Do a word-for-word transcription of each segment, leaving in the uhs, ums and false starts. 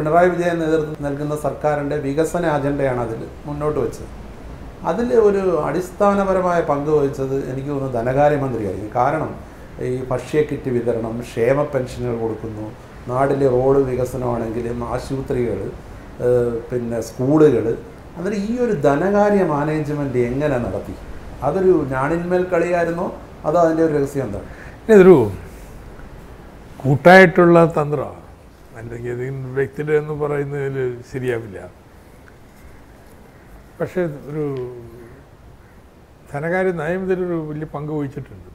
പിണറായി വിജയൻ നേതൃത്വം നൽകുന്ന സർക്കാരിൻ്റെ വികസന അജണ്ടയാണ് അതിൽ മുന്നോട്ട് വെച്ചത്. അതിൽ ഒരു അടിസ്ഥാനപരമായ പങ്ക് വഹിച്ചത് എനിക്ക് തോന്നുന്നു ധനകാര്യമന്ത്രിയായിരിക്കും. കാരണം ഈ ഭക്ഷ്യ കിറ്റ് വിതരണം, ക്ഷേമ പെൻഷനുകൾ കൊടുക്കുന്നു, നാട്ടിലെ റോഡ് വികസനമാണെങ്കിലും ആശുപത്രികൾ, പിന്നെ സ്കൂളുകൾ, അതിൽ ഈ ഒരു ധനകാര്യ മാനേജ്മെൻറ്റ് എങ്ങനെ നടത്തി? അതൊരു ഞാണിന്മേൽ കളിയായിരുന്നോ അതോ അതിൻ്റെ ഒരു രഹസ്യം എന്താണ്? ഇതൊരു കൂട്ടായിട്ടുള്ള തന്ത്രമാണ്, അല്ലെങ്കിൽ ഏതെങ്കിലും വ്യക്തിയുടെ എന്ന് പറയുന്നതിൽ ശരിയാവില്ല. പക്ഷേ ഒരു ധനകാര്യ നയം ഇതിലൊരു വലിയ പങ്ക് വഹിച്ചിട്ടുണ്ട്.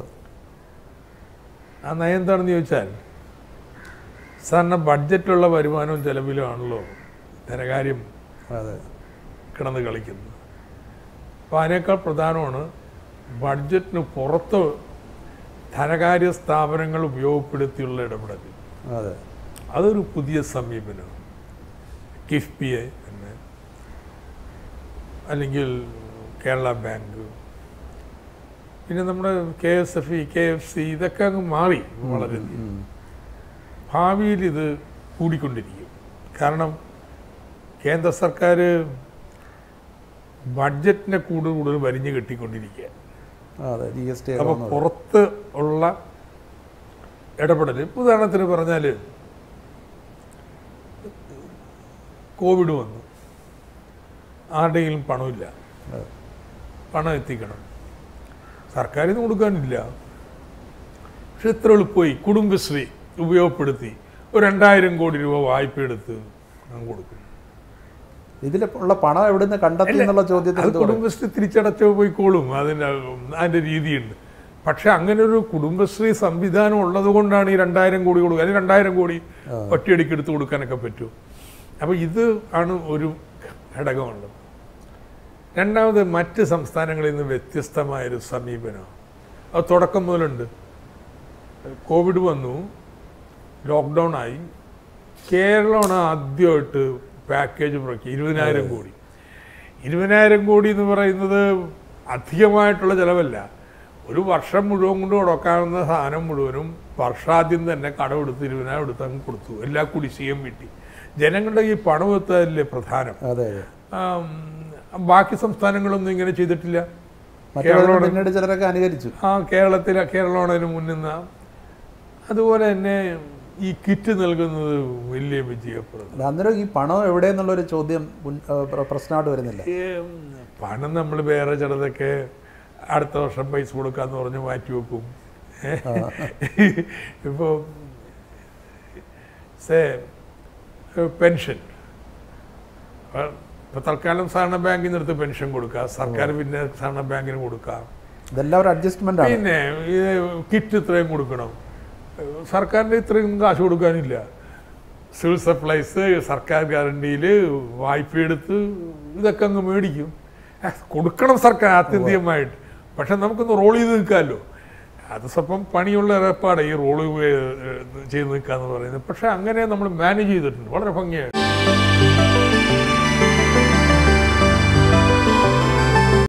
ആ നയം എന്താണെന്ന് ചോദിച്ചാൽ, സാധാരണ ബഡ്ജറ്റിലുള്ള വരുമാനവും ചെലവിലും ആണല്ലോ ധനകാര്യം കിടന്ന് കളിക്കുന്നത്. അപ്പോൾ അതിനേക്കാൾ പ്രധാനമാണ് ബഡ്ജറ്റിന് പുറത്ത് ധനകാര്യ സ്ഥാപനങ്ങൾ ഉപയോഗപ്പെടുത്തിയുള്ള ഇടപെടൽ. അതെ, അതൊരു പുതിയ സമീപനം. കിഫ്ബിയെ തന്നെ, അല്ലെങ്കിൽ കേരള ബാങ്ക്, പിന്നെ നമ്മുടെ K S F E, K F C, ഇതൊക്കെ അങ്ങ് മാറി വളരെയധികം. ഭാവിയിൽ ഇത് കൂടിക്കൊണ്ടിരിക്കും. കാരണം കേന്ദ്ര സർക്കാർ ബഡ്ജറ്റിനെ കൂടുതൽ കൂടുതൽ വരിഞ്ഞ് കെട്ടിക്കൊണ്ടിരിക്കുക. അപ്പോൾ പുറത്ത് ഉള്ള ഇടപെടൽ, ഉദാഹരണത്തിന് പറഞ്ഞാൽ കോവിഡ് വന്നു, ആരുടെയും പണമില്ല, പണം എത്തിക്കണം, സർക്കാരിൽ നിന്ന് കൊടുക്കാനില്ല. പക്ഷെ ഇത്ര എളുപ്പമായി കുടുംബശ്രീ ഉപയോഗപ്പെടുത്തി ഒരു രണ്ടായിരം കോടി രൂപ വായ്പ എടുത്ത് ഞാൻ കൊടുക്കും. ഇതിലുള്ള പണം എവിടെ നിന്ന് കണ്ടെത്തി എന്നുള്ള ചോദ്യത്തിൽ കുടുംബശ്രീ തിരിച്ചടച്ചു പോയിക്കോളും, അതിൻ്റെ അതിൻ്റെ രീതിയുണ്ട്. പക്ഷെ അങ്ങനെ ഒരു കുടുംബശ്രീ സംവിധാനം ഉള്ളത് കൊണ്ടാണ് ഈ രണ്ടായിരം കോടി കൊടുക്കുക. അല്ലെങ്കിൽ രണ്ടായിരം കോടി ഒറ്റയടിക്ക് എടുത്ത് കൊടുക്കാനൊക്കെ പറ്റും. അപ്പോൾ ഇത് ആണ് ഒരു ഘടകമുള്ളത്. രണ്ടാമത്, മറ്റ് സംസ്ഥാനങ്ങളിൽ നിന്ന് വ്യത്യസ്തമായൊരു സമീപനം അത് തുടക്കം മുതലുണ്ട്. കോവിഡ് വന്നു, ലോക്ക്ഡൗൺ ആയി, കേരളമാണ് ആദ്യമായിട്ട് പാക്കേജ് പുറക്കി ഇരുപതിനായിരം കോടി. ഇരുപതിനായിരം കോടി എന്ന് പറയുന്നത് അധികമായിട്ടുള്ള ചിലവല്ല. ഒരു വർഷം മുഴുവൻ കൊണ്ട് കൊടുക്കാവുന്ന സാധനം മുഴുവനും വർഷാദ്യം തന്നെ കടമെടുത്ത് ഇരുപതിനായിരം എടുത്ത് അങ്ങ് കൊടുത്തു. എല്ലാ കുടിശ്ശികയും കിട്ടി. ജനങ്ങളുടെ ഈ പണം എത്തല്ലേ പ്രധാനം. ബാക്കി സംസ്ഥാനങ്ങളൊന്നും ഇങ്ങനെ ചെയ്തിട്ടില്ല. ചിലരൊക്കെ അനുകരിച്ചു. ആ കേരളത്തിൽ കേരളമാണ് അതിന് മുന്നുന്ന. അതുപോലെ തന്നെ ഈ കിറ്റ് നൽകുന്നത് വലിയ വിജയപ്പെടുന്നു. അന്നേരം ഈ പണം എവിടെയെന്നുള്ളൊരു ചോദ്യം പ്രശ്നമായിട്ട് വരുന്നില്ല. പണം നമ്മൾ വേറെ ചിലതൊക്കെ അടുത്ത വർഷം പൈസ കൊടുക്കാന്ന് പറഞ്ഞ് മാറ്റി വെക്കും. ഇപ്പോൾ സേ പെൻഷൻ, ഇപ്പോൾ തൽക്കാലം സഹകരണ ബാങ്കിൽ നിന്നെടുത്ത് പെൻഷൻ കൊടുക്കുക, സർക്കാർ പിന്നെ സഹകരണ ബാങ്കിന് കൊടുക്കാം. ഇതെല്ലാം ഒരു അഡ്ജസ്റ്റ്മെന്റ് ആണ്. പിന്നെ കിറ്റ് ഇത്രയും കൊടുക്കണം, സർക്കാരിൻ്റെ ഇത്രയും കാശ് കൊടുക്കാനില്ല. സിവിൽ സപ്ലൈസ് സർക്കാർ ഗ്യാരണ്ടിയിൽ വായ്പ എടുത്ത് ഇതൊക്കെ അങ്ങ് മേടിക്കും. കൊടുക്കണം സർക്കാർ ആത്യന്തികമായിട്ട്. പക്ഷെ നമുക്കൊന്ന് റോൾ ചെയ്ത് നിൽക്കാമല്ലോ. അത് സ്വപ്പം പണിയുള്ള ഏർപ്പാട് ഈ റോൾ ചെയ്ത് നിൽക്കുക എന്ന് പറയുന്നത്. പക്ഷെ അങ്ങനെ നമ്മൾ മാനേജ് ചെയ്തിട്ടുണ്ട് വളരെ ഭംഗിയായിട്ട്.